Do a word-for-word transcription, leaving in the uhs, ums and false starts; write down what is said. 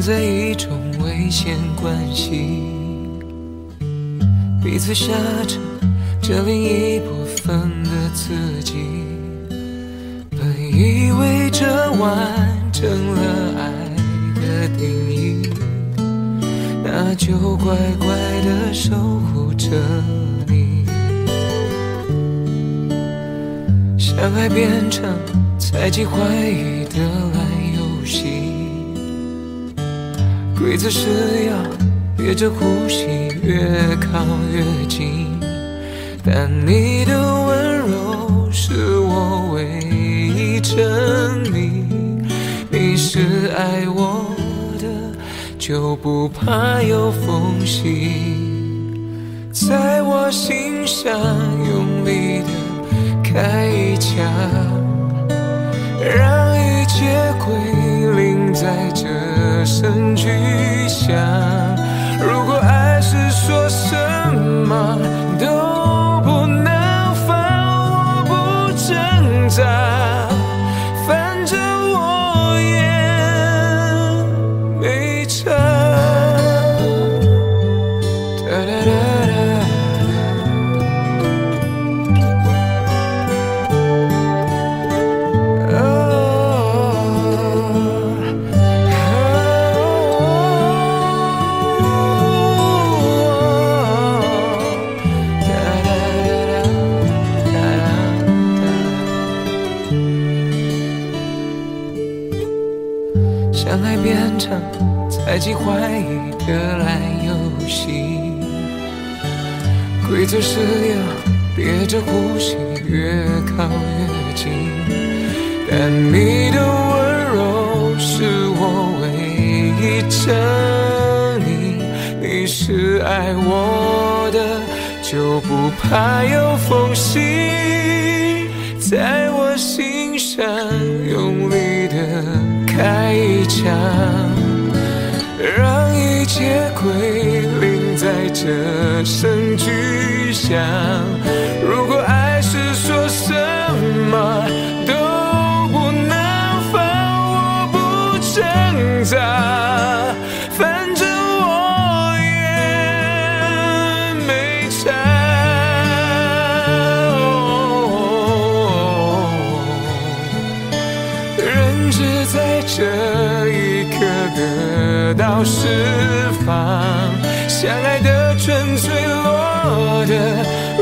在一种危险关系，彼此挟着这另一部分的自己。本以为这完成了爱的定义，那就乖乖地守护着你。相爱变成猜忌怀疑的烂游戏，规则是要憋着呼吸越靠越近，但你的温柔是我唯一证明，你是爱我的，就不怕有缝隙，在我心上用力的开一枪，让一切归零在这声巨响。如果爱是说什么都不能放，我不挣扎，反正我也没差。哒哒哒哒相爱变成猜忌怀疑的烂游戏，规则是要憋着呼吸越靠越近，但你的温柔是我唯一证明，你是爱我的，就不怕有缝隙，在我心上用力的开一枪，让一切归零在这声巨响。如果爱是说什么都不能放，我不挣扎，反正我也没差。人只在这一刻得到释放，相爱的纯粹落得